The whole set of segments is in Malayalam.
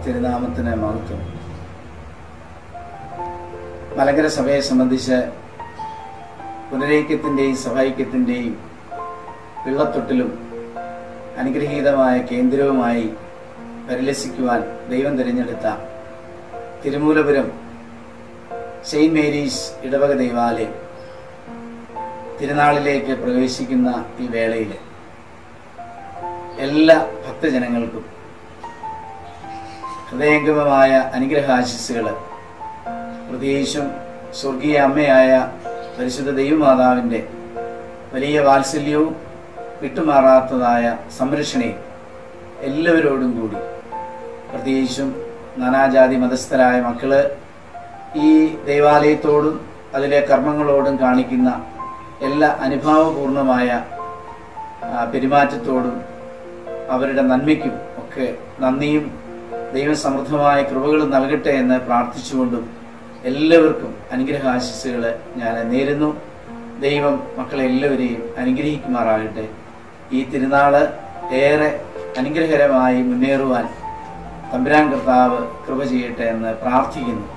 തിരുനാമത്തിന് മഹത്വം. മലങ്കര സഭയെ സംബന്ധിച്ച് പുനരൈക്യത്തിൻ്റെയും സഭൈക്യത്തിൻ്റെയും പിള്ളത്തൊട്ടിലും അനുഗ്രഹീതമായ കേന്ദ്രവുമായി പരിലസിക്കുവാൻ ദൈവം തിരഞ്ഞെടുത്ത തിരുമൂലപുരം സെയിൻറ്റ് മേരീസ് ഇടവക ദൈവാലയം തിരുനാളിലേക്ക് പ്രവേശിക്കുന്ന ഈ വേളയിൽ എല്ലാ ഭക്തജനങ്ങൾക്കും ഹൃദയംഗമമായ അനുഗ്രഹാശിസ്സുകൾ, പ്രത്യേകിച്ചും സ്വർഗീയ അമ്മയായ പരിശുദ്ധ ദൈവമാതാവിൻ്റെ വലിയ വാത്സല്യവും വിട്ടുമാറാത്തതായ സംരക്ഷണയും എല്ലാവരോടും കൂടി, പ്രത്യേകിച്ചും നാനാജാതി മതസ്ഥരായ മക്കള് ഈ ദൈവാലയത്തോടും അതിലെ കർമ്മങ്ങളോടും കാണിക്കുന്ന എല്ലാ അനുഭാവപൂർണമായ പെരുമാറ്റത്തോടും അവരുടെ നന്മയ്ക്കും ഒക്കെ നന്ദിയും ദൈവസമൃദ്ധമായ കൃപകളും നൽകട്ടെ എന്ന് പ്രാർത്ഥിച്ചുകൊണ്ടും എല്ലാവർക്കും അനുഗ്രഹാശിസ്സുകൾ ഞാൻ നേരുന്നു. ദൈവം മക്കളെ എല്ലാവരെയും അനുഗ്രഹിക്കുമാറാകട്ടെ. ഈ തിരുനാള് ഏറെ അനുഗ്രഹകരമായി മുന്നേറുവാൻ തമ്പുരാൻ കർത്താവ് കൃപ ചെയ്യട്ടെ എന്ന് പ്രാർത്ഥിക്കുന്നു.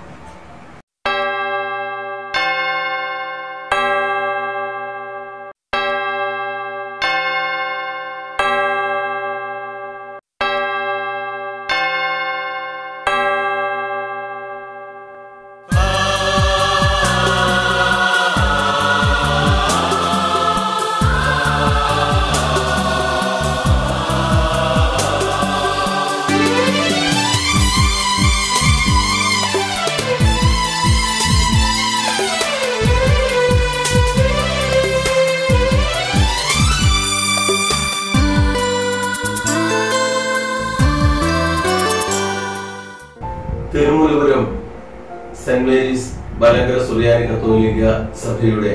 തിരുമൂലപുരം സെന്റ് മേരീസ് മലങ്കര സുറിയാനി കത്തോലിക്ക സഭയുടെ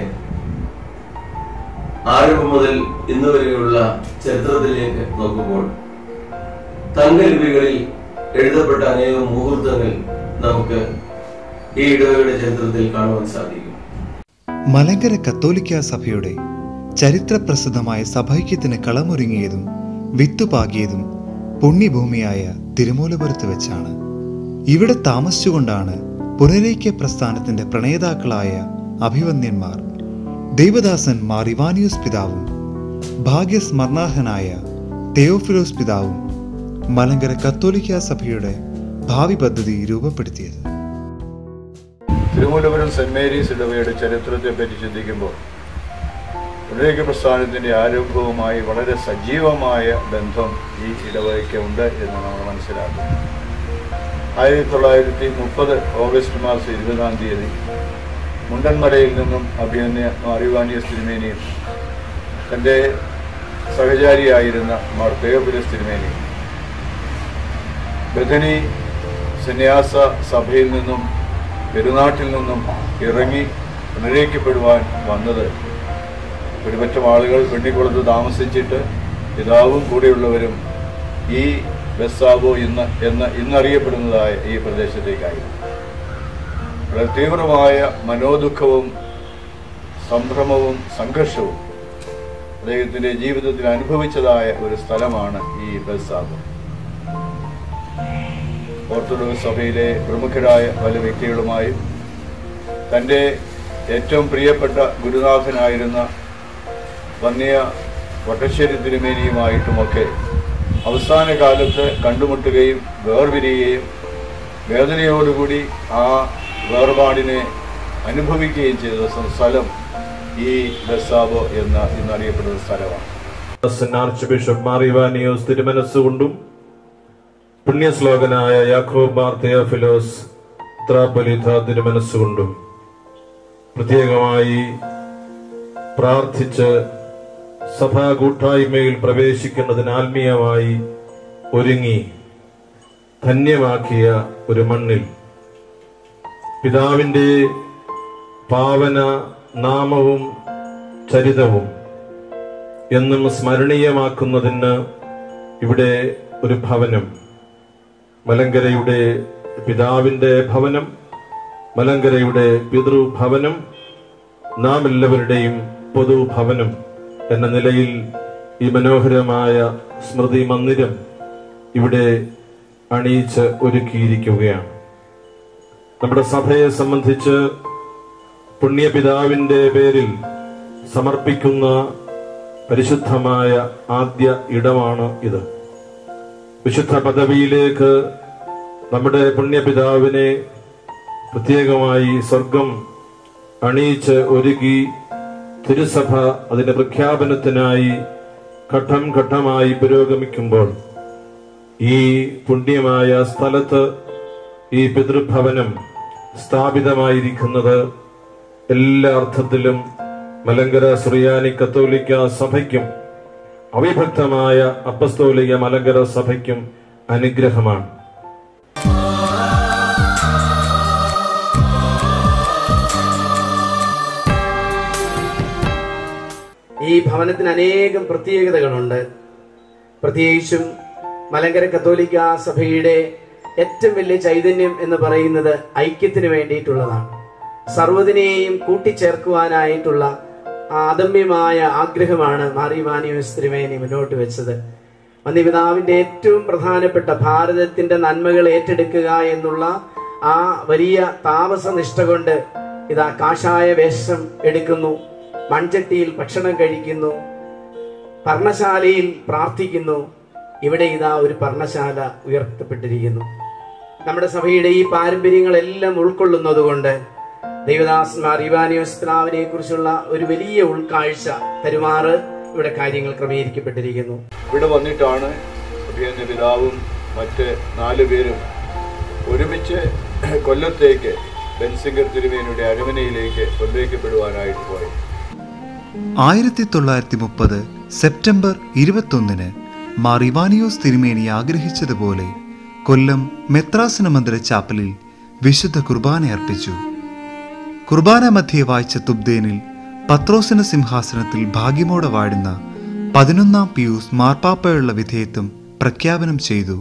ആരംഭം മുതൽ ഇന്ന് വരെയുള്ള ചരിത്രത്തിലേക്ക് നോക്കുമ്പോൾ തങ്കലിപികളിൽ എഴുതപ്പെട്ട അനേകം മുഹൂർത്തങ്ങൾ നമുക്ക് ഈ ഇടവകയുടെ ചരിത്രത്തിൽ കാണുവാൻ സാധിക്കും. മലങ്കര കത്തോലിക്ക സഭയുടെ ചരിത്രപ്രസിദ്ധമായ സഭൈക്യത്തിന് കളമൊരുങ്ങിയതും വിത്തുപാകിയതും പുണ്യഭൂമിയായ തിരുമൂലപുരത്ത് വെച്ചാണ്. ഇവിടെ താമസിച്ചുകൊണ്ടാണ് പുനരൈക്യ പ്രസ്ഥാനത്തിന്റെ പ്രണേതാക്കളായ അഭിവന്ദ്യന്മാർ ദൈവദാസൻ മാർ ഇവാനിയോസ് പിതാവും ഭാഗ്യസ്മരണാർഹനായ തെയോഫിലോസ് പിതാവും മലങ്കര കത്തോലിക്ക സഭയുടെ ഭാവി പദ്ധതി രൂപപ്പെടുത്തിയത്. തിരുമൂലപുരം സെന്റ് മേരീസ് ഇടവകയുടെ ചരിത്രത്തെ പറ്റി ചിന്തിക്കുമ്പോൾ പുനരൈക്യ പ്രസ്ഥാനത്തിന്റെ ആരംഭവുമായി വളരെ സജീവമായ ബന്ധം ഈ ഇടവകയ്ക്ക് ഉണ്ട് എന്ന് നമ്മൾ മനസ്സിലാക്കുന്നു. 1930 ഓഗസ്റ്റ് മാസം 20-ാം തീയതി മുണ്ടൻമലയിൽ നിന്നും ഐവാനിയോസ് തിരുമേനിയും തൻ്റെ സഹചാരിയായിരുന്ന മാർ തെയോഫിലോസ് തിരുമേനിയും ബഥനി സന്യാസ സഭയിൽ നിന്നും പെരുനാട്ടിൽ നിന്നും ഇറങ്ങി പുനരൈക്യപ്പെടുവാൻ വന്നത് ഒരുപറ്റം ആളുകൾ പെണ്ണിക്കുളത്ത് താമസിച്ചിട്ട് പിതാവും കൂടെയുള്ളവരും ഈ ബെസാബോ ഇന്നറിയപ്പെടുന്നതായ ഈ പ്രദേശത്തേക്കായിരുന്നു. വളരെ തീവ്രമായ മനോദുഃഖവും സംഭ്രമവും സംഘർഷവും അദ്ദേഹത്തിൻ്റെ ജീവിതത്തിൽ അനുഭവിച്ചതായ ഒരു സ്ഥലമാണ് ഈ ബെസാബോ. ഓർത്തഡോക്സ് സഭയിലെ പ്രമുഖരായ പല വ്യക്തികളുമായും തൻ്റെ ഏറ്റവും പ്രിയപ്പെട്ട ഗുരുനാഥനായിരുന്ന വന്യ വട്ടശ്ശേരി തിരുമേനിയുമായിട്ടുമൊക്കെ അവസാന കാലത്ത് കണ്ടുമുട്ടുകയും വേർപിരിയുകയും വേദനയോടുകൂടി ആ വേർപാടിനെ അനുഭവിക്കുകയും ചെയ്ത സ്ഥലം ഈ ബെസാബോ എന്നറിയപ്പെടുന്ന സ്ഥലമാണ്. ആർച്ച്ബിഷപ്പ് മാർ ഇവാനിയോസ് തിരുമനസ്സുകൊണ്ടും പുണ്യശ്ലോകനായ യാക്കോബ് മാർ തിയോഫിലോസ് ത്രാപ്പൊലീത്ത തിരുമനസ്സുകൊണ്ടും പ്രത്യേകമായി പ്രാർത്ഥിച്ച് സഭാ കൂട്ടായ്മയിൽ പ്രവേശിക്കുന്നതിന് ആത്മീയമായി ഒരുങ്ങി ധന്യമാക്കിയ ഒരു മണ്ണിൽ പിതാവിൻ്റെ പാവന നാമവും ചരിതവും എന്നും സ്മരണീയമാക്കുന്നതിന് ഇവിടെ ഒരു ഭവനം, മലങ്കരയുടെ പിതാവിൻ്റെ ഭവനം, മലങ്കരയുടെ പിതൃഭവനം, നാം എല്ലാവരുടെയും പൊതുഭവനം എന്ന നിലയിൽ ഈ മനോഹരമായ സ്മൃതി മന്ദിരം ഇവിടെ അണിയിച്ച് ഒരുക്കിയിരിക്കുകയാണ്. നമ്മുടെ സഭയെ സംബന്ധിച്ച് പുണ്യപിതാവിന്റെ പേരിൽ സമർപ്പിക്കുന്ന പരിശുദ്ധമായ ആദ്യ ഇടമാണ് ഇത്. വിശുദ്ധ പദവിയിലേക്ക് നമ്മുടെ പുണ്യപിതാവിനെ പ്രത്യേകമായി സ്വർഗം അണിയിച്ച് ഒരുക്കി തിരുസഭ അതിന്റെ പ്രഖ്യാപനത്തിനായി ഘട്ടം ഘട്ടമായി പുരോഗമിക്കുമ്പോൾ ഈ പുണ്യമായ സ്ഥലത്ത് ഈ പിതൃഭവനം സ്ഥാപിതമായിരിക്കുന്നത് എല്ലാ അർത്ഥത്തിലും മലങ്കര സുറിയാനി കത്തോലിക്ക സഭയ്ക്കും അവിഭക്തമായ അപ്പസ്തോലിക മലങ്കര സഭയ്ക്കും അനുഗ്രഹമാണ്. ഈ ഭവനത്തിന് അനേകം പ്രത്യേകതകളുണ്ട്. പ്രത്യേകിച്ചും മലങ്കര കത്തോലിക്ക സഭയുടെ ഏറ്റവും വലിയ ചൈതന്യം എന്ന് പറയുന്നത് ഐക്യത്തിന് വേണ്ടിയിട്ടുള്ളതാണ്. സർവ്വതിനെയും കൂട്ടിച്ചേർക്കുവാനായിട്ടുള്ള അദമ്യമായ ആഗ്രഹമാണ് മാർ ഇവാനിയോസ് തിരുമേനി മുന്നോട്ട് വെച്ചത്. വന്യപിതാവിന്റെ ഏറ്റവും പ്രധാനപ്പെട്ട ഭാരതത്തിന്റെ നന്മകൾ ഏറ്റെടുക്കുക എന്നുള്ള ആ വലിയ താമസനിഷ്ഠ കൊണ്ട് ഇതാ കാഷായ വേഷം എടുക്കുന്നു, മൺചട്ടിയിൽ ഭക്ഷണം കഴിക്കുന്നു, പർണശാലയിൽ പ്രാർത്ഥിക്കുന്നു. ഇവിടെ ഇതാ ഒരു പർണശാല ഉയർത്തപ്പെട്ടിരിക്കുന്നു. നമ്മുടെ സഭയുടെ ഈ പാരമ്പര്യങ്ങളെല്ലാം ഉൾക്കൊള്ളുന്നത് കൊണ്ട് ദൈവദാസന്മാർ ഇവാനിയോസ് പിതാവിനെ കുറിച്ചുള്ള ഒരു വലിയ ഉൾക്കാഴ്ച തരുമാറ് ഇവിടെ കാര്യങ്ങൾ ക്രമീകരിക്കപ്പെട്ടിരിക്കുന്നു. ഇവിടെ വന്നിട്ടാണ് അഭിയന്യ പിതാവും മറ്റ് 4 പേരും ഒരുമിച്ച് കൊല്ലത്തേക്ക് ബെൻസിംഗർ തിരുമേനിയുടെ അരമനയിലേക്ക് കൊണ്ടുവയ്ക്കപ്പെടുവാനായിട്ട് പോയി. 1930 സെപ്റ്റംബർ 21 മാർ ഇവാനിയോസ് തിരുമേനി ആഗ്രഹിച്ചതുപോലെ കൊല്ലം മെത്രാസന മന്ദിര ചാപ്പലിൽ വിശുദ്ധ കുർബാന അർപ്പിച്ചു. കുർബാന മധ്യേ വായിച്ച തുബ്ദേനിൽ പത്രോസിന സിംഹാസനത്തിൽ ഭാഗ്യമോടെ വാഴുന്ന 11ാം പിയൂസ് മാർപ്പാപ്പയുള്ള വിധേയത്വം പ്രഖ്യാപനം ചെയ്തു.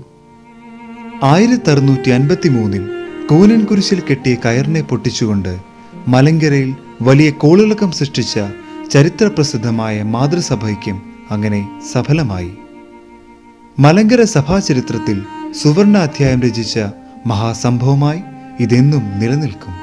1653 കൂനൻ കുരിശിൽ കെട്ടിയ കയറിനെ പൊട്ടിച്ചുകൊണ്ട് മലങ്കരയിൽ വലിയ കോളിളക്കം സൃഷ്ടിച്ച ചരിത്രപ്രസിദ്ധമായ മാതൃസഭയ്ക്കും അങ്ങനെ സഫലമായി. മലങ്കര സഭാചരിത്രത്തിൽ സുവർണ അധ്യായം രചിച്ച മഹാസംഭവമായി ഇതെന്നും നിലനിൽക്കും.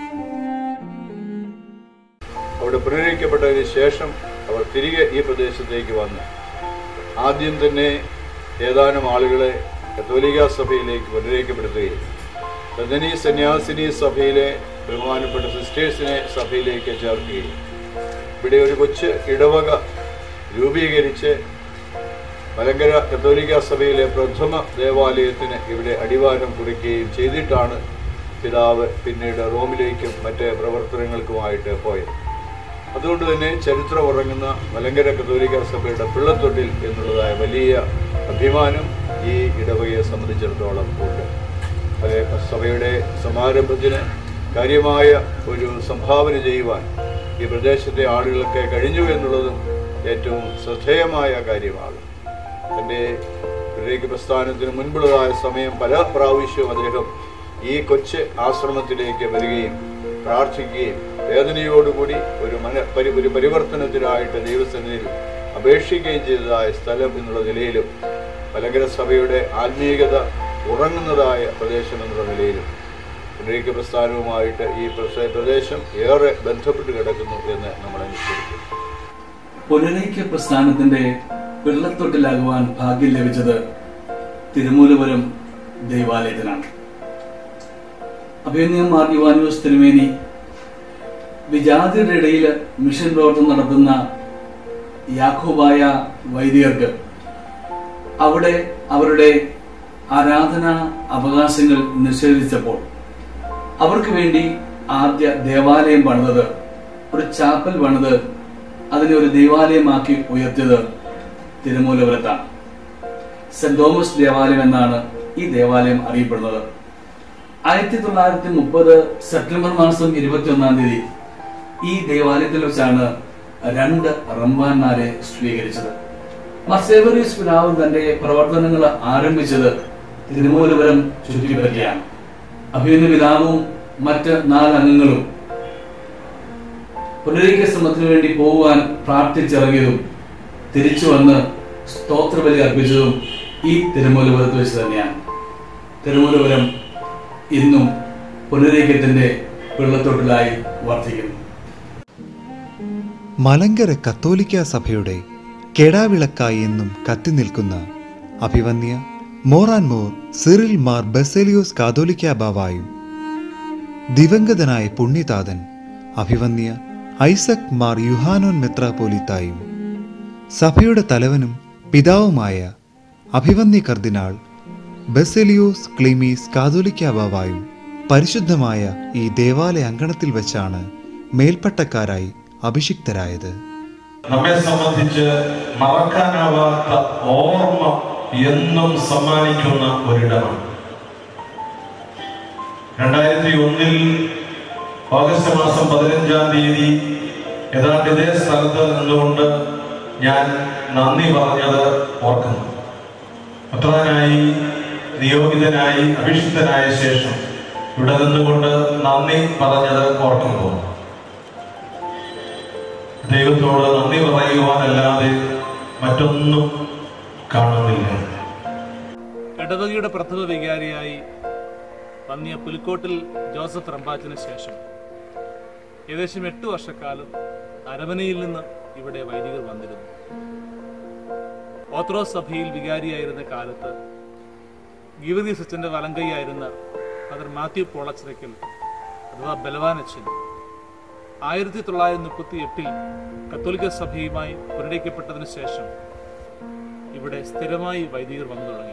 അവിടെ പുനരുദ്ധരിക്കപ്പെട്ടതിന് ശേഷം അവർ തിരികെ ഈ പ്രദേശത്തേക്ക് വന്നു. ആദ്യം തന്നെ ഏതാനും ആളുകളെ കത്തോലിക്ക സഭയിലേക്ക് പുനരുദ്ധരിക്കപ്പെടുത്തുകയും ബദനി സന്യാസിനി സഭയിലെ ബഹുമാനപ്പെട്ട സിസ്റ്റേഴ്സിനെ സഭയിലേക്ക് ചേർക്കുകയും ഇവിടെ ഒരു കൊച്ചു ഇടവക രൂപീകരിച്ച് മലങ്കര കത്തോലിക്ക സഭയിലെ പ്രഥമ ദേവാലയത്തിന് ഇവിടെ അടിവാരം കുറിക്കുകയും ചെയ്തിട്ടാണ് പിതാവ് പിന്നീട് റോമിലേക്കും മറ്റ് പ്രവർത്തനങ്ങൾക്കുമായിട്ട് പോയത്. അതുകൊണ്ട് തന്നെ ചരിത്രം ഉറങ്ങുന്ന മലങ്കര കത്തോലിക്ക സഭയുടെ പിള്ളത്തൊട്ടിൽ എന്നുള്ളതായ വലിയ അഭിമാനം ഈ ഇടവകയെ സംബന്ധിച്ചിടത്തോളം ഉണ്ട്. അതേ സഭയുടെ സമാരംഭത്തിന് കാര്യമായ ഒരു സംഭാവന ചെയ്യുവാൻ ഈ പ്രദേശത്തെ ആളുകൾക്ക് കഴിഞ്ഞു എന്നുള്ളതും ഏറ്റവും ശ്രദ്ധേയമായ കാര്യമാണ്. തൻ്റെ ഗ്രേക്ക് പ്രസ്ഥാനത്തിന് മുൻപുള്ളതായ സമയം പല പ്രാവശ്യവും അദ്ദേഹം ഈ കൊച്ച് ആശ്രമത്തിലേക്ക് വരികയും പ്രാർത്ഥിക്കുകയും വേദനയോടുകൂടി ഒരു പരിവർത്തനത്തിനായിട്ട് ദൈവസന്നിധിയിൽ അപേക്ഷിക്കുകയും ചെയ്തതായ സ്ഥലം എന്നുള്ള നിലയിലും മലങ്കര സഭയുടെ ആത്മീയത ഉറങ്ങുന്നതായ പ്രദേശം എന്നുള്ള നിലയിലും ഗ്രേക്ക് പ്രസ്ഥാനവുമായിട്ട് ഈ പ്രദേശം ഏറെ ബന്ധപ്പെട്ട് കിടക്കുന്നു എന്ന് നമ്മൾ അനുസരിക്കും. പുനരൈക്യ പ്രസ്ഥാനത്തിന്റെ വെള്ളത്തൊട്ടിലാകുവാൻ ഭാഗ്യം ലഭിച്ചത് തിരുമൂലപുരം ദൈവാലയത്തിനാണ്. അഭിനയം മാർ ഇവാനിയോസ് തിരുമേനി വിജാതിയുടെ ഇടയിൽ മിഷൻ പ്രവർത്തനം നടത്തുന്ന യാക്കോബായ വൈദികർക്ക് അവിടെ അവരുടെ ആരാധനാ അവകാശങ്ങൾ നിഷേധിച്ചപ്പോൾ അവർക്ക് വേണ്ടി ആദ്യ ദേവാലയം പണിതത്, ഒരു ചാപ്പൽ പണിത് അതിനെ ഒരു ദേവാലയമാക്കി ഉയർത്തിയത് തിരുമൂലപുരത്താണ്. സെന്റ് തോമസ് ദേവാലയം എന്നാണ് ഈ ദേവാലയം അറിയപ്പെടുന്നത്. 1930 സെപ്റ്റംബർ മാസം 21 ഈ ദേവാലയത്തിൽ വെച്ചാണ് 2 റംബാന്മാരെ സ്വീകരിച്ചത്. മർസേവറീസ് പിതാവ് തന്റെ പ്രവർത്തനങ്ങൾ ആരംഭിച്ചത് തിരുമൂലപുരം ചുറ്റിപ്പറ്റിയാണ്. അഭിനന്ദ പിതാവും മറ്റ് 4 അംഗങ്ങളും പുനരൈക്യ ശ്രമത്തിനു വേണ്ടി പോകുവാൻ പ്രാർത്ഥിച്ചിറങ്ങിയതും തിരിച്ചു വന്ന് സ്തോത്രബലി അർപ്പിച്ചതും ഈ തിരുമൂലപുരത്ത് വെച്ച് തന്നെയാണ്. തിരുമൂലപുരം ഇന്നും പുനരൈക്യത്തിന്റെ വെള്ളത്തൊട്ടിലായി വർദ്ധിക്കുന്നു. മലങ്കര കത്തോലിക്ക സഭയുടെ കെടാവിളക്കായി എന്നും കത്തി നിൽക്കുന്ന അഭിവന്യ മോറാൻമോർ സിറിൽ മാർ ബസേലിയോസ് കാതോലിക്ക ബാവായും ദിവംഗതനായ പുണ്യതാതൻ അഭിവന്യ ഐസക് മാർ യുഹാനോൻ മെത്രാപോലിത്തായും സഭയുടെ തലവനും പിതാവുമായ അഭിവന്യ കർദിനാൾ ബസേലിയോസ് ക്ലീമീസ് കാതോലിക്ക ബാവായും പരിശുദ്ധമായ ഈ ദേവാലയ അങ്കണത്തിൽ വെച്ചാണ് മേൽപ്പട്ടക്കാരായി അഭിഷിക്തരായത്. നമ്മെ സംബന്ധിച്ച് മറക്കാനാവാത്ത ഓർമ്മ എന്നും സമ്മാനിക്കുന്ന ഒരിടമാണ്. 2001 ഓഗസ്റ്റ് മാസം 15 ഏതാണ്ട് ഇതേ സ്ഥലത്ത് നിന്നുകൊണ്ട് ഞാൻ നന്ദി പറഞ്ഞത് ഓർക്കുന്നു. പത്രാനായി നിയോഗിതനായി അഭിഷിക്തനായ ശേഷം ഇവിടെ നിന്നുകൊണ്ട് നന്ദി പറഞ്ഞത് ഓർക്കുമ്പോൾ ദൈവത്തോട് നന്ദി പറയുവാനല്ലാതെ മറ്റൊന്നും കാണുന്നില്ല. ഇടവകയുടെ പ്രഥമ വികാരിയായി വന്നിയ പുലിക്കോട്ടിൽ ജോസഫ് റമ്പാച്ചിന് ശേഷം ഏകദേശം 8 വർഷക്കാലം അരമനയിൽ നിന്ന് ഇവിടെ വൈദികർ വന്നിരുന്നു. ഓർത്തഡോക്സ് സഭയിൽ വികാരിയായിരുന്ന കാലത്ത് ഗീവർഗീസ് അച്ഛന്റെ വലങ്കൈയായിരുന്ന ഫാദർ മാത്യു പോളച്ചിറക്കൽ അഥവാ ബലവാനച്ഛൻ 1938 കത്തോലിക്ക സഭയുമായി പുനരൈക്യപ്പെട്ടതിനു ശേഷം ഇവിടെ സ്ഥിരമായി വൈദികർ വന്നു തുടങ്ങി.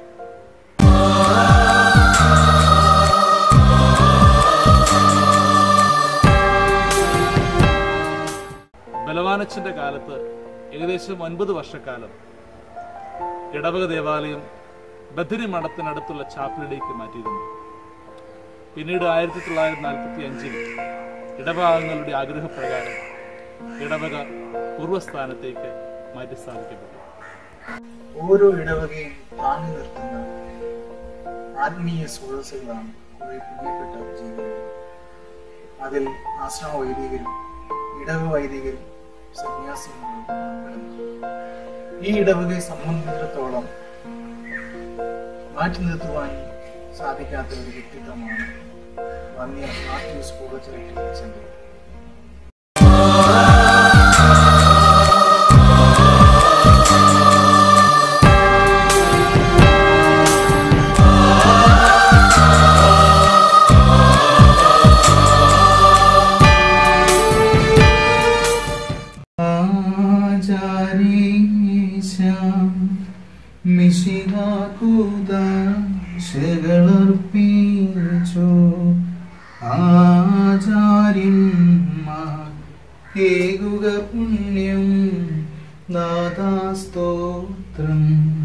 ബലവാനച്ഛന്റെ കാലത്ത് ഏകദേശം 9 വർഷക്കാലം ഇടവക ദേവാലയം ബദരി മഠത്തിനടുത്തുള്ള ചാപ്പലിലേക്ക് മാറ്റിയിരുന്നു. പിന്നീട് 1945 ഇടവകങ്ങളുടെ ആഗ്രഹപ്രകാരം ഇടവക പൂർവ്വസ്ഥാനത്തേക്ക് മാറ്റി സ്ഥാപിക്കപ്പെട്ടു. ഓരോ ഇടവകയും താങ്ങി നിർത്തുന്ന ആത്മീയ സ്രോതസ്സുകളാണ് കുറെ പ്രിയപ്പെട്ട ജീവിതം. അതിൽ ആശ്രമ വൈദികരും ഇടവ വൈദികരും സന്യാസികളും ഉൾപ്പെടുന്നു. ഈ ഇടവകയെ സംബന്ധിച്ചിടത്തോളം മാറ്റി നിർത്തുവാൻ സാധിക്കാത്ത ഒരു വ്യക്തിത്വമാണ് വന്യ മാത്യൂസ് പോളച്ചിറക്കൽ. പുണ്യം നാദാസ്തോത്രം.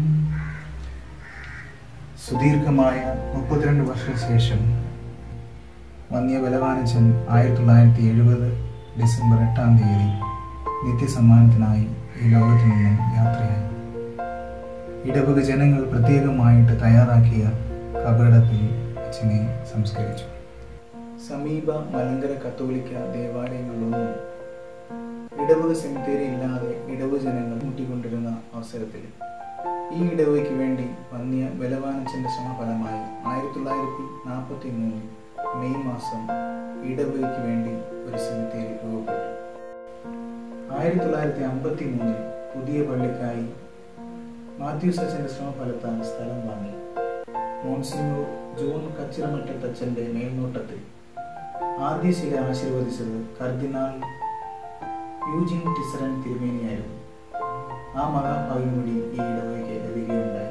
സുദീർഘമായ 32 വർഷശേഷം വന്യ ബലവാനച്ചൻ 1970 ഡിസംബർ 8 നിത്യസമ്മാനത്തിനായി ഈ ലോകത്തിൽ നിന്നും യാത്രയായി. ഇടവക ജനങ്ങൾ പ്രത്യേകമായിട്ട് തയ്യാറാക്കിയ കബറിടത്തിൽ അച്ഛനെ സംസ്കരിച്ചു. സമീപ മലങ്കര കത്തോലിക്ക ദേവാലയങ്ങളിലൊന്നും ഇടവക സെമിത്തേരി ഇല്ലാതെ ഇടവ ജനങ്ങൾ മുട്ടിക്കൊണ്ടിരുന്ന അവസരത്തിൽ ഈ ഇടവകയ്ക്ക് വേണ്ടി വന്യ ബലവാനച്ചന്റെ ശ്രമഫലമായി 1943 മെയ് മാസം ഇടവകയ്ക്ക് വേണ്ടി ഒരു സെമിത്തേരി രൂപപ്പെട്ടു. 1953 പുതിയ പള്ളിക്കായി മാത്യൂസ് അച്ഛന്റെ ശ്രമഫലത്താൽ സ്ഥലം വാങ്ങി. മോൺസിഞ്ഞൂർ ജോൺ കച്ചിറമറ്റത്തച്ഛന്റെ മേൽനോട്ടത്തിൽ ആദ്യ ശില ആശീർവദിച്ചത് കർദിനാൾ യൂജിൻ ടിസറൻ തിരുമേനിയായിരുന്നു. ആ മഹാഭാഗ്യം കൂടി ഈ ഇടവകയ്ക്ക് ലഭിക്കുകയുണ്ടായി.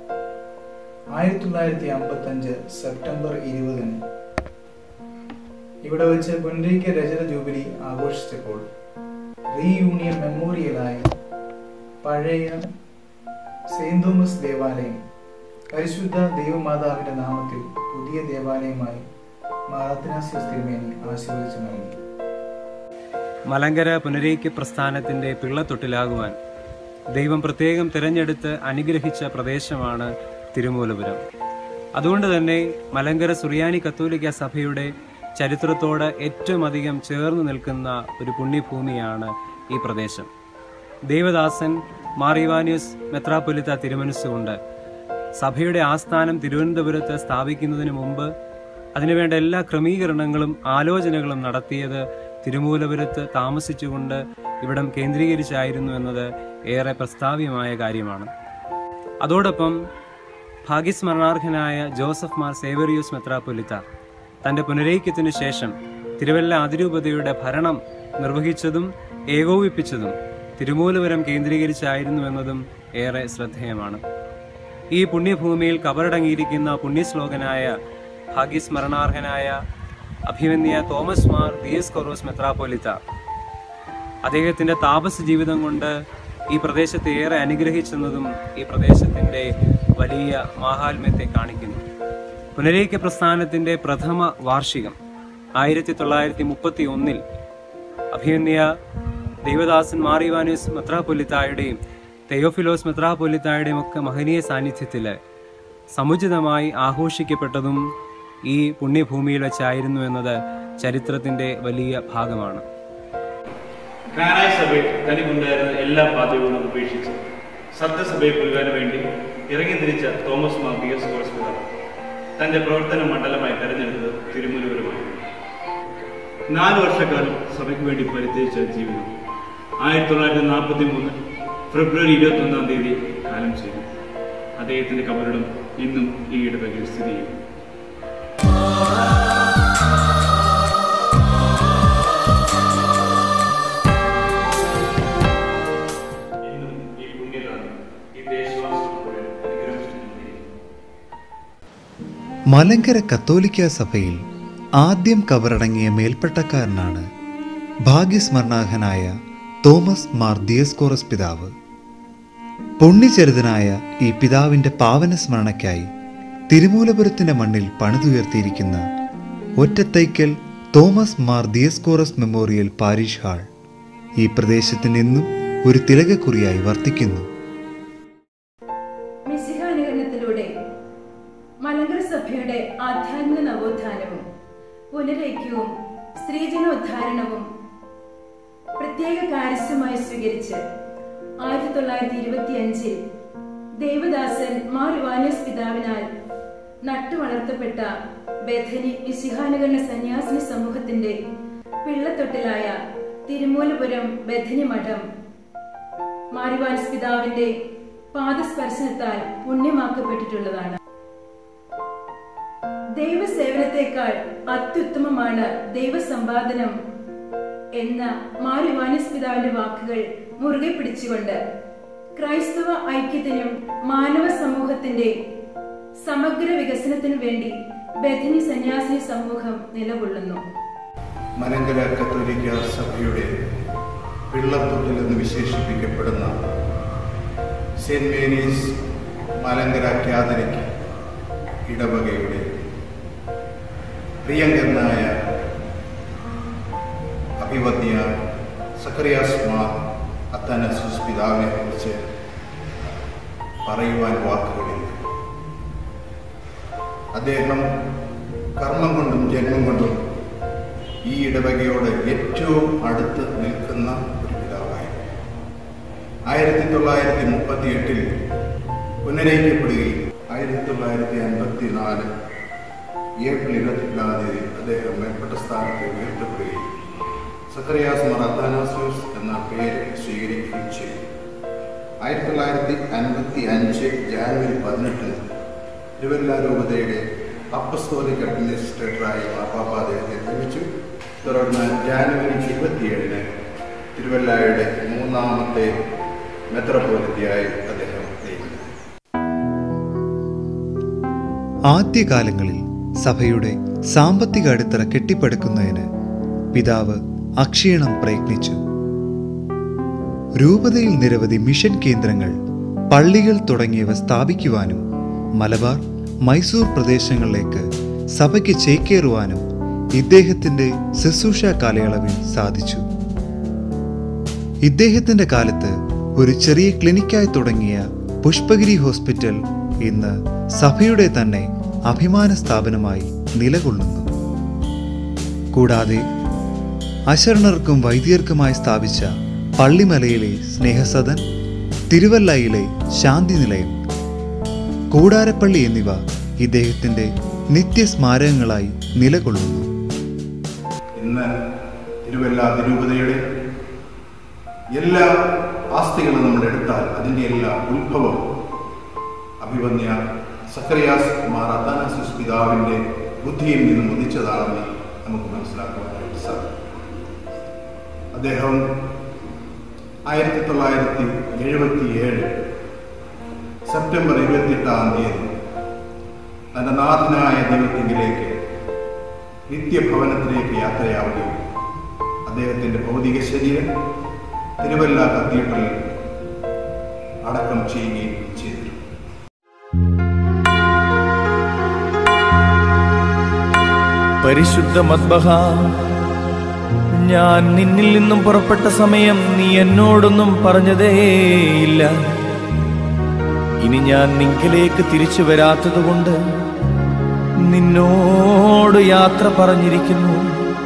1955 സെപ്റ്റംബർ 20 ഇവിടെ വെച്ച് പുനരൈക്യ രജത ജൂബിലി ആഘോഷിച്ചപ്പോൾ റീയൂണിയൻ മെമ്മോറിയലായ പഴയ സെയിന്റ് തോമസ് ദേവാലയം പരിശുദ്ധ ദൈവമാതാവിന്റെ നാമത്തിൽ പുതിയ ദേവാലയമായി മാർത്തിനാസ്യോസ് തിരുമേനി ആശീർവദിച്ചു നൽകി. മലങ്കര പുനരൈക്യ പ്രസ്ഥാനത്തിന്റെ പിള്ളത്തൊട്ടിലാകുവാൻ ദൈവം പ്രത്യേകം തിരഞ്ഞെടുത്ത് അനുഗ്രഹിച്ച പ്രദേശമാണ് തിരുമൂലപുരം. അതുകൊണ്ട് തന്നെ മലങ്കര സുറിയാനി കത്തോലിക്ക സഭയുടെ ചരിത്രത്തോട് ഏറ്റവും അധികം ചേർന്ന് നിൽക്കുന്ന ഒരു പുണ്യഭൂമിയാണ് ഈ പ്രദേശം. ദേവദാസൻ മാർ ഇവാനിയോസ് മെത്രാപ്പൊലിത്ത തിരുമനസ്സുകൊണ്ട് സഭയുടെ ആസ്ഥാനം തിരുവനന്തപുരത്ത് സ്ഥാപിക്കുന്നതിന് മുമ്പ് അതിനുവേണ്ട എല്ലാ ക്രമീകരണങ്ങളും ആലോചനകളും നടത്തിയത് തിരുമൂലപുരത്ത് താമസിച്ചുകൊണ്ട് ഇവിടം കേന്ദ്രീകരിച്ചായിരുന്നു എന്നത് ഏറെ പ്രസ്താവ്യമായ കാര്യമാണ്. അതോടൊപ്പം ഭാഗ്യസ്മരണാർഹനായ ജോസഫ് മാർ സേവറിയോസ് മെത്രാപ്പൊലിത്ത തൻ്റെ പുനരൈക്യത്തിനു ശേഷം തിരുവല്ല അതിരൂപതയുടെ ഭരണം നിർവഹിച്ചതും ഏകോപിപ്പിച്ചതും തിരുമൂലപുരം കേന്ദ്രീകരിച്ചായിരുന്നു എന്നതും ഏറെ ശ്രദ്ധേയമാണ്. ഈ പുണ്യഭൂമിയിൽ കബറടങ്ങിയിരിക്കുന്ന പുണ്യശ്ലോകനായ ഭാഗ്യസ്മരണാർഹനായ അഭിമന്യ തോമസ് മാർ ദിയസ്കോറോസ് മെത്രാപ്പൊലിത്ത അദ്ദേഹത്തിൻ്റെ താപസ ജീവിതം കൊണ്ട് ഈ പ്രദേശത്തെ ഏറെ അനുഗ്രഹിച്ചെന്നതും ഈ പ്രദേശത്തിൻ്റെ വലിയ മാഹാത്മ്യത്തെ കാണിക്കുന്നു. പുനരൈക്യ പ്രസ്ഥാനത്തിൻ്റെ പ്രഥമ വാർഷികം 1931 അഭിമന്യ ദൈവദാസൻ മാർ ഇവാനിയോസ് മെത്രാപ്പൊലിത്തായുടെയും തെയോഫിലോസ് മെത്രാപ്പൊലിത്തായുടെയും ഒക്കെ മഹനീയ സാന്നിധ്യത്തിൽ സമുചിതമായി ആഘോഷിക്കപ്പെട്ടതും ഈ പുണ്യഭൂമിയിൽ വെച്ചായിരുന്നു എന്നത് ചരിത്രത്തിൻ്റെ വലിയ ഭാഗമാണ്. ഗ്രാനായ സഭയിൽ തനിക്കുണ്ടായിരുന്ന എല്ലാ ബാധ്യതകളും ഉപേക്ഷിച്ച് സത്യസഭയെ പുൽകാൻ വേണ്ടി ഇറങ്ങി തിരിച്ച തോമസ് മാർ ദിയസ്കോറോസ് പിതാവ് തന്റെ പ്രവർത്തന മണ്ഡലമായി തെരഞ്ഞെടുത്തത് തിരുമൂലപുരമായിരുന്നു. 4 വർഷക്കാലം സഭയ്ക്ക് വേണ്ടി പരിത്യജിച്ച ജീവിതം 1943 ഫെബ്രുവരി 21 കാലം ചെയ്തു. അദ്ദേഹത്തിന്റെ കബറിടം ഇന്നും ഈ ഇടവകയിൽ സ്ഥിതി ചെയ്യുന്നു. മലങ്കര കത്തോലിക്ക സഭയിൽ ആദ്യം കബറടങ്ങിയ മേൽപ്പട്ടക്കാരനാണ് ഭാഗ്യസ്മരണാർഹനായ തോമസ് മാർ ദിയസ്കോറസ് പിതാവ്. പുണ്യചരിതനായ ഈ പിതാവിൻ്റെ പാവന സ്മരണയ്ക്കായി തിരുമൂലപുരത്തിൻ്റെ മണ്ണിൽ പണിതുയർത്തിയിരിക്കുന്ന Ottathaikal Thomas Mar Dioscorus memorial parish hall ഈ പ്രദേശത്തിന് ഇന്നും ഒരു തിലകക്കുറിയായി വർത്തിക്കുന്നു. മലങ്കര സഭയുടെ ആധ്യാത്മിക നവോത്ഥാനവും പുനരൈക്യവും സ്ത്രീജനോദ്ധാരണവും പ്രത്യേക കാര്യസ്ഥമായി സ്വീകരിച്ച് 1925 ദേവദാസൻ മാർ ഇവാനിയോസ് പിതാവിനാൽ നട്ടുവളർത്തപ്പെട്ട ബഥനി മിശിഹാനുകരണ സന്യാസിനി സമൂഹത്തിന്റെ പിള്ളത്തൊട്ടിലായ തിരുമൂലപുരം ബഥനി മഠം മാർ ഇവാനിയോസ് പിതാവിന്റെ പാദസ്പർശനത്താൽ പുണ്യമാക്കപ്പെട്ടിട്ടുള്ളതാണ്. ദൈവസേവനത്തെക്കാൾ അത്യുത്തമമാണ് ദൈവസമ്പാദനം എന്ന മാർ ഇവാനിയോസ് പിതാവിന്റെ വാക്കുകൾ മുറുകെ പിടിച്ചുകൊണ്ട് ക്രൈസ്തവ ഐക്യത്തിനും മാനവ സമൂഹത്തിന്റെ സമഗ്ര വികസനത്തിനു വേണ്ടി ബഥനി സന്യാസിനി സമൂഹം നിലകൊള്ളുന്നു. മലങ്കര കത്തോലിക്ക സഭയുടെ പിള്ളത്തൊട്ടിൽ എന്ന് വിശേഷിപ്പിക്കപ്പെടുന്ന സെന്റ് മേരീസ് മലങ്കര കാതലിക് ഇടവകയുടെ പ്രിയങ്കരനായ അഭിവന്യ സക്കറിയാസ് മാർ അത്താനസ്യൂസ് പിതാവിനെ കുറിച്ച് പറയുവാൻ വാക്കുകളില്ല. അദ്ദേഹം കർമ്മം കൊണ്ടും ജന്മം കൊണ്ടും ഈ ഇടവകയോട് ഏറ്റവും അടുത്ത് നിൽക്കുന്ന ഒരു പിതാവായിരുന്നു. 1938 പുനരൈക്യപ്പെടുകയും 1954 ഏപ്രിൽ 22 അദ്ദേഹം മേൽപ്പെട്ട സ്ഥാനത്ത് ഉയർത്തപ്പെടുകയും സക്കറിയാസ് മാർ അത്താനാസ്യൂസ് എന്ന പേര് സ്വീകരിക്കുകയും ചെയ്തു. 1955 ജാനുവരി 18 തിരുവല്ല രൂപതയുടെ അപ്പസ്തോലിക് അഡ്മിനിസ്ട്രേറ്ററായി മാർപ്പാപ്പ അദ്ദേഹത്തെ നിയമിച്ചു. തുടർന്ന് ജാനുവരി 27 തിരുവല്ലയുടെ 3ാമത്തെ മെത്രാപ്പൊലീത്തയായി അദ്ദേഹം നിയമിച്ചു. ആദ്യകാലങ്ങളിൽ സഭയുടെ സാമ്പത്തിക അടിത്തറ കെട്ടിപ്പടുക്കുന്നതിന് പിതാവ് അക്ഷീണം പ്രയത്നിച്ചു. രൂപതയിൽ നിരവധി മിഷൻ കേന്ദ്രങ്ങൾ, പള്ളികൾ തുടങ്ങിയവ സ്ഥാപിക്കുവാനും മലബാർ, മൈസൂർ പ്രദേശങ്ങളിലേക്ക് സഭയ്ക്ക് ചേക്കേറുവാനും ഇദ്ദേഹത്തിൻ്റെ ശുശ്രൂഷ കാലയളവിൽ സാധിച്ചു. ഇദ്ദേഹത്തിൻ്റെ കാലത്ത് ഒരു ചെറിയ ക്ലിനിക്കായി തുടങ്ങിയ പുഷ്പഗിരി ഹോസ്പിറ്റൽ ഇന്ന് സഭയുടെ തന്നെ അഭിമാന സ്ഥാപനമായി നിലകൊള്ളുന്നു. കൂടാതെ അശരണർക്കും വൈദ്യർക്കുമായി സ്ഥാപിച്ച പള്ളിമലയിലെ സ്നേഹസദൻ, തിരുവല്ലയിലെ ശാന്തി നിലയം, കൂടാരപ്പള്ളി എന്നിവ ഇദ്ദേഹത്തിന്റെ നിത്യസ്മാരകങ്ങളായി നിലകൊള്ളുന്നു. ഇന്ന് തിരുവല്ല അതിരൂപതയുടെ എല്ലാ ആസ്തികളും നമ്മൾ എടുത്താൽ അതിൻ്റെ എല്ലാ ഉത്ഭവം അഭിവന്യ സഖറിയാസ് മാർ അത്താനാസ്യൂസ് പിതാവിൻ്റെ ബുദ്ധിയിൽ നിന്നും ഉദിച്ചതാണെന്ന് നമുക്ക് മനസ്സിലാക്കുവാനായിട്ട് സാധിക്കും. അദ്ദേഹം 1977 സെപ്റ്റംബർ 28 തൻ്റെ നാഥനായ ദൈവത്തിങ്കിലേക്ക് നിത്യഭവനത്തിലേക്ക് യാത്രയാവുകയും അദ്ദേഹത്തിൻ്റെ ഭൗതിക ശരീരം തിരുവല്ല കത്തീഡ്രലിൽ അടക്കം ചെയ്യുകയും ചെയ്തു. പരിശുദ്ധ മദ്ബഹ, ഞാൻ നിന്നിൽ നിന്നും പുറപ്പെട്ട സമയം നീ എന്നോടൊന്നും പറഞ്ഞതേയില്ല. ഇനി ഞാൻ നിങ്കിലേക്ക് തിരിച്ചു വരാത്തതുകൊണ്ട് നിന്നോട് യാത്ര പറഞ്ഞിരിക്കുന്നു.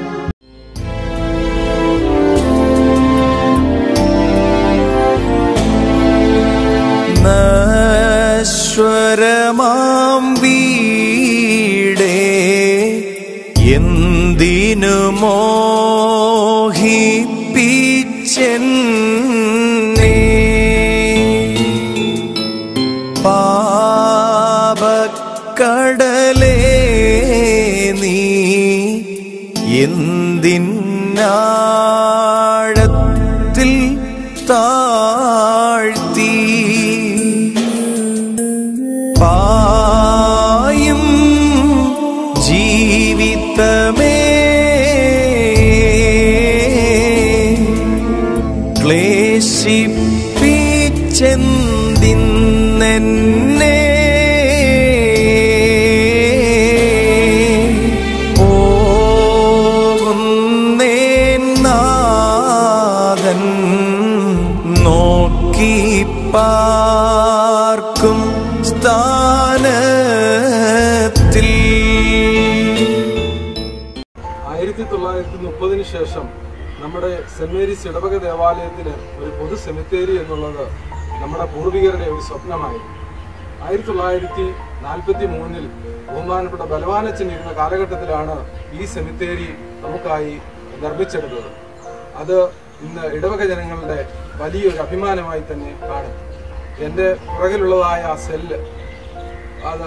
നശ്വരമാം വീടേ എന്തിനു മോഹിപ്പിച്ചെന്നെ, പാപക്കടലേ നീ എന്തിനാഴത്തിൽ താഴ്ത്തി, പായും ജീവിതമേ ക്ലേശിപ്പിച്ചെന്തിന്നെ, പോകുന്നേൻ നാഥൻ നോക്കി പാർക്കും സ്ഥാനത്തിൽ. 1930 ശേഷം നമ്മുടെ സെന്റ് മേരീസ് ഇടവക ദേവാലയത്തിന് ഒരു പൊതു സെമിത്തേരി എന്നുള്ളത് നമ്മുടെ പൂർവികരുടെ ഒരു സ്വപ്നമായിരുന്നു. 1943 ബഹുമാനപ്പെട്ട ബലവാനച്ചൻ ഇരുന്ന കാലഘട്ടത്തിലാണ് ഈ സെമിത്തേരി നമുക്കായി നിർമ്മിച്ചെടുത്തത്. അത് ഇന്ന് ഇടവക ജനങ്ങളുടെ വലിയൊരു അഭിമാനമായി തന്നെ കാണും. എൻ്റെ പുറകിലുള്ളതായ ആ സെല്ല് അത്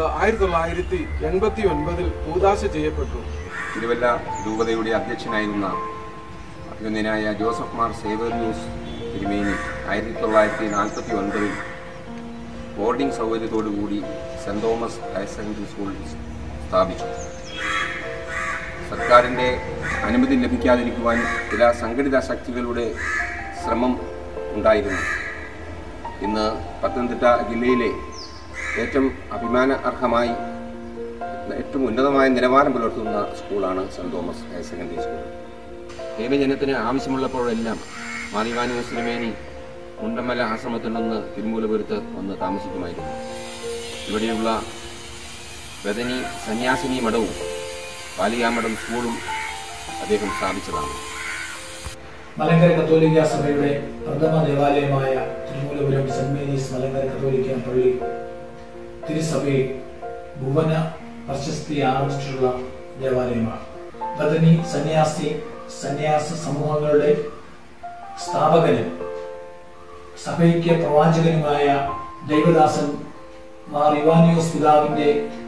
1989 കൂദാശ ചെയ്യപ്പെട്ടു. തിരുവല്ല രൂപതയുടെ അധ്യക്ഷനായിരുന്ന അഭിനന്ദനായ ജോസഫ് മാർ സേവേറിയോസ് തിരുമേനി 1949 ബോർഡിംഗ് സൗകര്യത്തോടുകൂടി Saint Thomas higher secondary school സ്ഥാപിച്ചു. സർക്കാരിൻ്റെ അനുമതി ലഭിക്കാതിരിക്കുവാൻ ചില സംഘടിത ശക്തികളുടെ ശ്രമം ഉണ്ടായിരുന്നു. ഇന്ന് പത്തനംതിട്ട ജില്ലയിലെ ഏറ്റവും അഭിമാന അർഹമായി ഏറ്റവും ഉന്നതമായ നിലവാരം പുലർത്തുന്ന സ്കൂളാണ് saint Thomas higher secondary school. ദൈവജനത്തിന് ആവശ്യമുള്ളപ്പോഴെല്ലാം മാർ ഇവാനിയോസ് തിരുമേനി മുണ്ടമല ആശ്രമത്തിൽ നിന്ന് തിരുമൂലപുരത്ത് വന്ന് താമസിക്കുമായിരുന്നു. ഇവിടെയുള്ള ബദനി സന്യാസിനി മഠവും പാലിയാമഠം സ്കൂളും അദ്ദേഹം സ്ഥാപിച്ചതാണ്. മലങ്കര കത്തോലിക്ക സഭയുടെ പ്രഥമ ദേവാലയമായ തിരുമൂലപുരം സെന്റ് മേരീസ് മലങ്കര കത്തോലിക്ക പള്ളി തിരുസഭയിൽ ഭുവന പ്രശസ്തി ആർജിച്ചിട്ടുള്ള ദേവാലയമാണ്. ബദനി സന്യാസ സമൂഹങ്ങളുടെ സ്ഥാപകനും സഭയ്ക്ക് പ്രവാചകനുമായ ദൈവദാസൻ മാർ ഇവാനിയോസ് പിതാവിന്റെ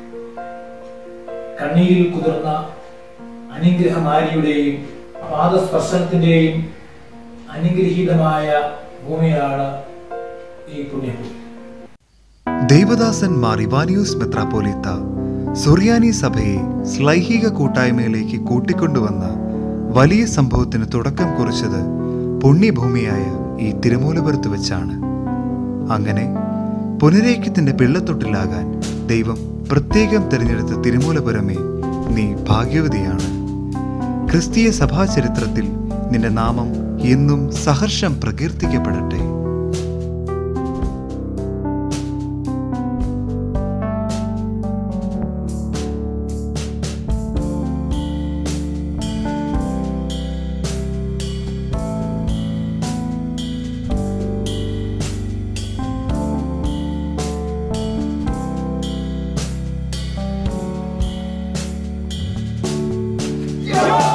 കണ്ണീരിൽ കുതിർന്ന അനുഗ്രഹമാരിയുടെയും പാദസ്പർശനത്തിന്റെയും അനുഗ്രഹീതമായ ഭൂമിയാണ് ഈ പുണ്യഭൂമി. ദൈവദാസൻ മാർ ഇവാനിയോസ് മെത്രാപ്പോലീത്ത സുറിയാനി സഭയെ ശ്ലൈഹിക കൂട്ടായ്മയിലേക്ക് കൂട്ടിക്കൊണ്ടുവന്ന വലിയ സംഭവത്തിന് തുടക്കം കുറിച്ചത് പുണ്യഭൂമിയായ ഈ തിരുമൂലപുരത്ത് വെച്ചാണ്. അങ്ങനെ പുനരേക്യത്തിന്റെ പിള്ളത്തൊട്ടിലാകാൻ ദൈവം പ്രത്യേകം തിരഞ്ഞെടുത്ത തിരുമൂലപുരമേ, നീ ഭാഗ്യവതിയാണ്. ക്രിസ്തീയ സഭാചരിത്രത്തിൽ നിന്റെ നാമം എന്നും സഹർഷം പ്രകീർത്തിക്കപ്പെടട്ടെ. ഈശോ